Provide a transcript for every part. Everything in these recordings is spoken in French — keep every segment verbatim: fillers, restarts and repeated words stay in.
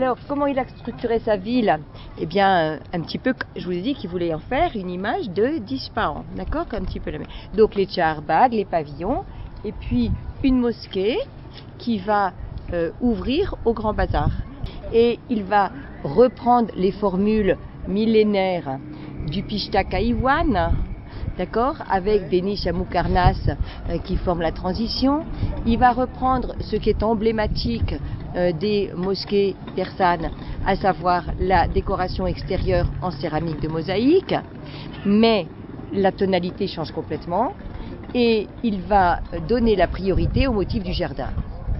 Alors, comment il a structuré sa ville? Eh bien, un petit peu, je vous ai dit qu'il voulait en faire une image de d'Ispahan, d'accord? Un petit peu la même. Donc, les tcharbag, les pavillons, et puis une mosquée qui va euh, ouvrir au Grand Bazar. Et il va reprendre les formules millénaires du Pishtaq à Iwan, d'accord, avec des niches à Moukarnas euh, qui forment la transition. Il va reprendre ce qui est emblématique euh, des mosquées persanes, à savoir la décoration extérieure en céramique de mosaïque, mais la tonalité change complètement et il va donner la priorité au motif du jardin.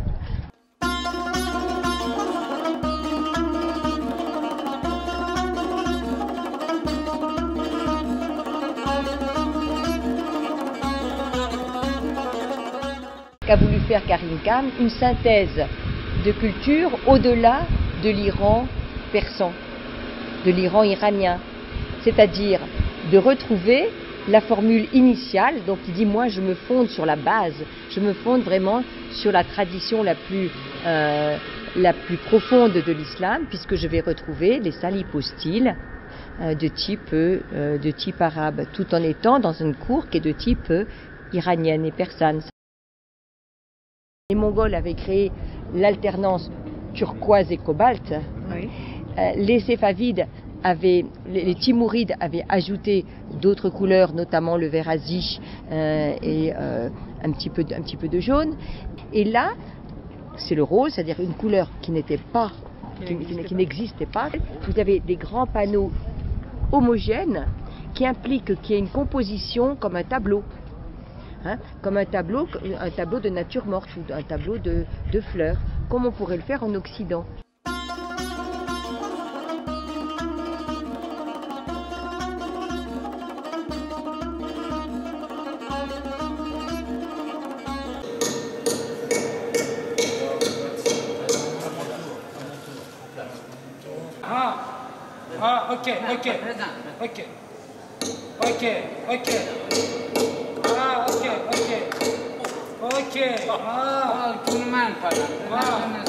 Qu'a voulu faire Karim Khan, une synthèse de culture au-delà de l'Iran persan, de l'Iran iranien, c'est-à-dire de retrouver la formule initiale. Donc il dit, moi je me fonde sur la base, je me fonde vraiment sur la tradition la plus, euh, la plus profonde de l'islam, puisque je vais retrouver les salipostyles euh, de type, euh, de type arabe, tout en étant dans une cour qui est de type euh, iranienne et persane. Les Mongols avaient créé l'alternance turquoise et cobalt. Oui. Euh, les Séfavides avaient, les, les Timourides avaient ajouté d'autres couleurs, notamment le vert azich euh, et euh, un petit peu, un petit peu de jaune. Et là, c'est le rose, c'est-à-dire une couleur qui n'était pas, qui, qui n'existait pas. Vous avez des grands panneaux homogènes qui impliquent qu'il y ait une composition comme un tableau. Hein, comme un tableau, un tableau de nature morte ou un tableau de, de fleurs, comme on pourrait le faire en Occident. Ah, ah, ok, ok, ok, ok, ok. Ah, ok, ok. Ok. Ah, tout le monde parle. Ah.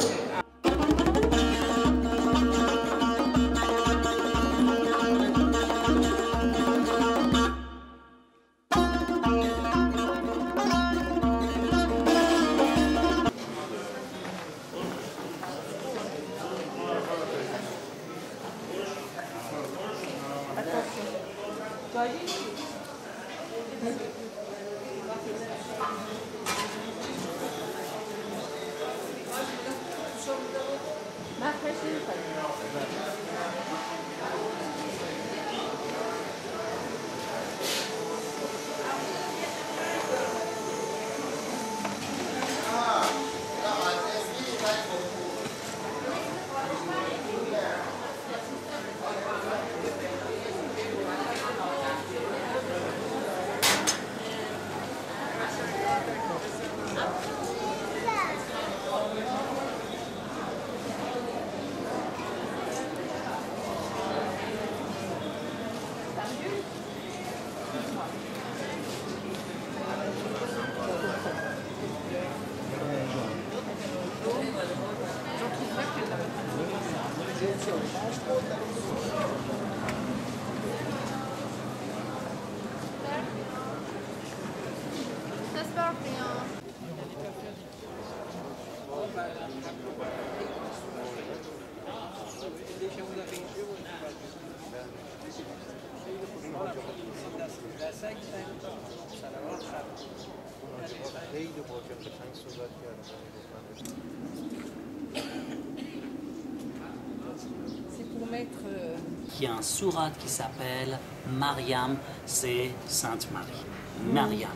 C'est pour mettre... Il y a un sourate qui s'appelle Mariam, c'est Sainte Marie. Mariam.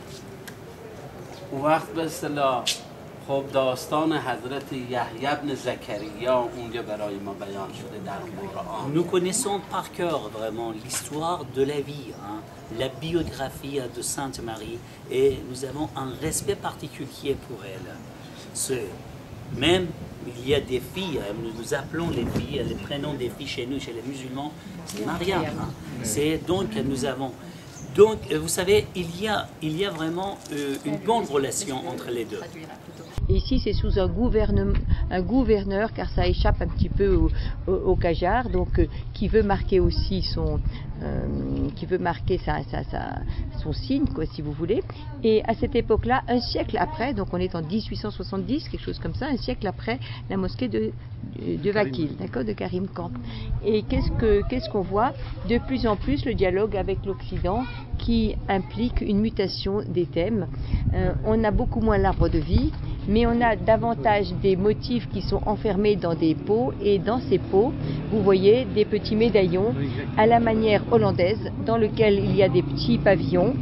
وقت به اصطلاح خب داستان حضرت یحیی بن زکریا اونجا برای ما بیان شده در قرآن. Nous connaissons par cœur vraiment l'histoire de la vie, hein, la biographie de Sainte Marie, et nous avons un respect particulier pour elle. Ce, même il y a des filles, nous nous appelons les filles, les prénoms des filles chez nous, chez les musulmans, c'est Mariam. Hein. C'est donc nous avons. Donc, vous savez, il y a, il y a vraiment euh, une bonne relation entre les deux. Et ici, c'est sous un, un gouverneur, car ça échappe un petit peu au, au, au Qajar, donc euh, qui veut marquer aussi son, euh, qui veut marquer sa, sa, sa, son signe, quoi, si vous voulez. Et à cette époque-là, un siècle après, donc on est en mille huit cent soixante-dix, quelque chose comme ça, un siècle après la mosquée de, de Vakil, d'accord, de Karim Khan. Et qu'est-ce que qu'est-ce qu'on voit? De plus en plus le dialogue avec l'Occident qui implique une mutation des thèmes. Euh, on a beaucoup moins l'arbre de vie, mais on a davantage des motifs qui sont enfermés dans des pots, et dans ces pots, vous voyez des petits médaillons à la manière hollandaise, dans lesquels il y a des petits pavillons.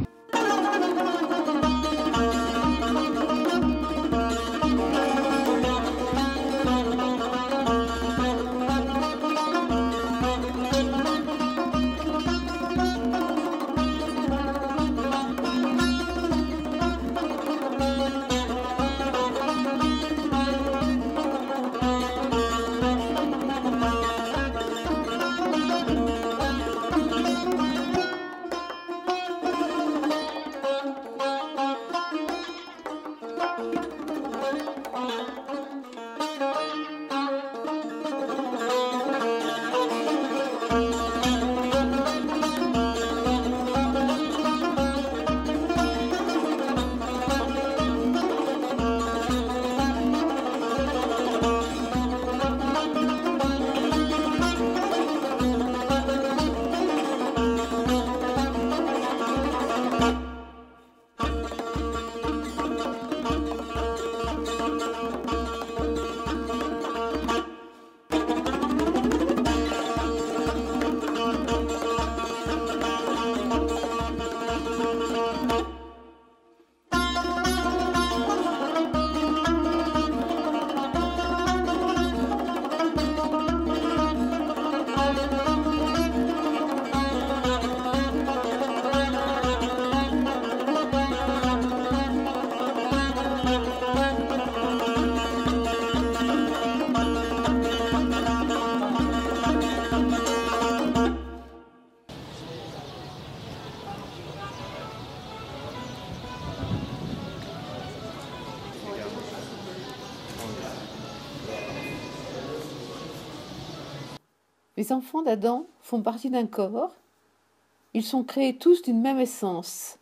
Les enfants d'Adam font partie d'un corps. Ils sont créés tous d'une même essence.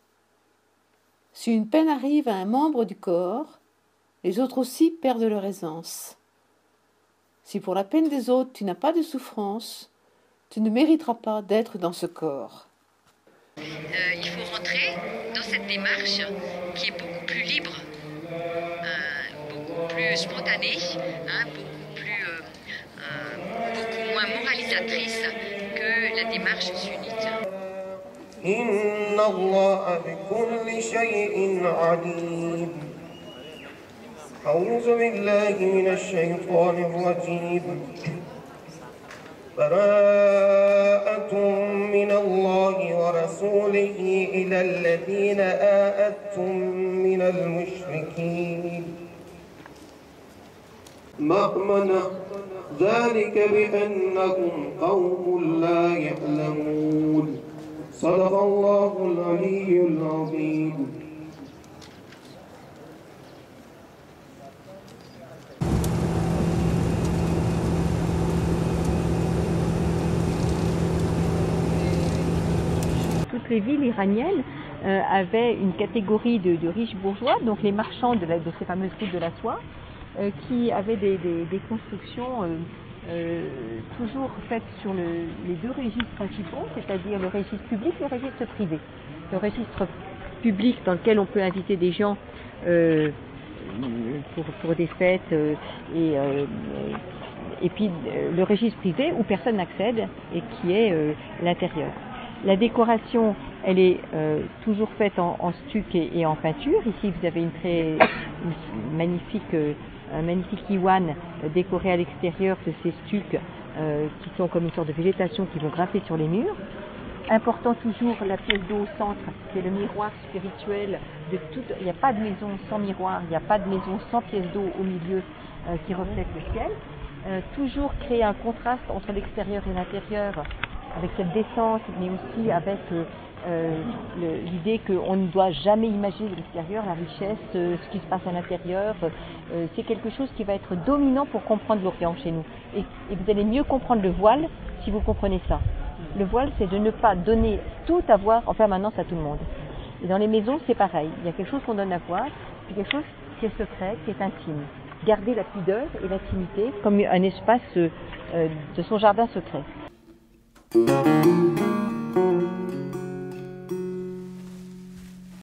Si une peine arrive à un membre du corps, les autres aussi perdent leur aisance. Si pour la peine des autres tu n'as pas de souffrance, tu ne mériteras pas d'être dans ce corps. Euh, il faut rentrer dans cette démarche qui est beaucoup plus libre, euh, beaucoup plus spontanée, hein, beaucoup plus, euh, euh, beaucoup moins moralisatrice que la démarche sunnite. Inna Allah bi kulli shay'in alim. A'udhu billahi minash shaytanir rajim. براءة من الله ورسوله إلى الذين آهدتم من المشركين مأمنة ذلك بأنهم قوم لا يعلمون صدق الله العلي العظيم. Les villes iraniennes euh, avaient une catégorie de, de riches bourgeois, donc les marchands de, la, de ces fameuses routes de la soie, euh, qui avaient des, des, des constructions euh, euh, toujours faites sur le, les deux registres principaux, c'est-à-dire le registre public et le registre privé. Le registre public dans lequel on peut inviter des gens euh, pour, pour des fêtes euh, et, euh, et puis euh, le registre privé où personne n'accède et qui est euh, l'intérieur. La décoration, elle est euh, toujours faite en, en stuc et, et en peinture. Ici, vous avez une très une magnifique, euh, un magnifique iwan euh, décoré à l'extérieur de ces stucs euh, qui sont comme une sorte de végétation qui vont grimper sur les murs. Important toujours la pièce d'eau au centre, qui est le miroir spirituel de toute. Il n'y a pas de maison sans miroir, il n'y a pas de maison sans pièce d'eau au milieu euh, qui reflète le ciel. Euh, toujours créer un contraste entre l'extérieur et l'intérieur, avec cette descente, mais aussi avec euh, euh, l'idée qu'on ne doit jamais imaginer de l'extérieur la richesse, euh, ce qui se passe à l'intérieur. Euh, c'est quelque chose qui va être dominant pour comprendre l'Orient chez nous. Et, et vous allez mieux comprendre le voile si vous comprenez ça. Le voile, c'est de ne pas donner tout à voir en permanence à tout le monde. Et dans les maisons, c'est pareil. Il y a quelque chose qu'on donne à voir, c'est quelque chose qui est secret, qui est intime. Garder la pudeur et l'intimité comme un espace euh, de son jardin secret.